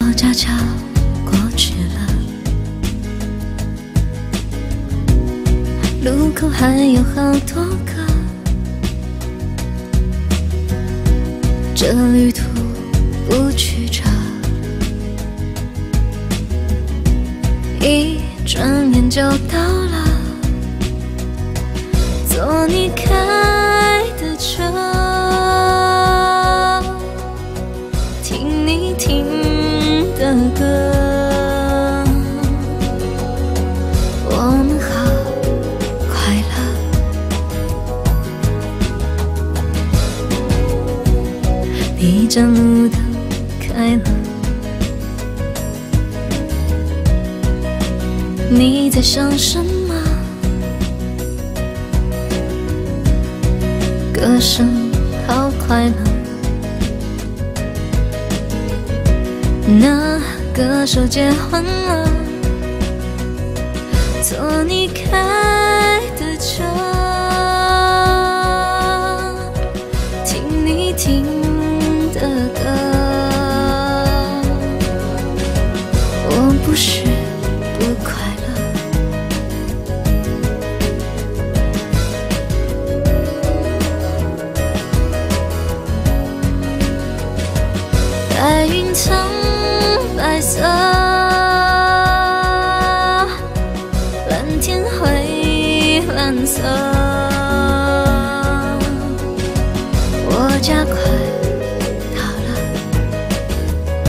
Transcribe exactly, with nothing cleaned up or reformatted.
悄悄过去了，路口还有好多个，这旅途不曲折，一转眼就到了，坐你开的车，听你听的歌，我们好快乐。你将路灯开了，你在想什么？歌声好快乐。那歌手结婚了，坐你开的车，听你听的歌，我不是不快乐。白云层白色，蓝天灰蓝色。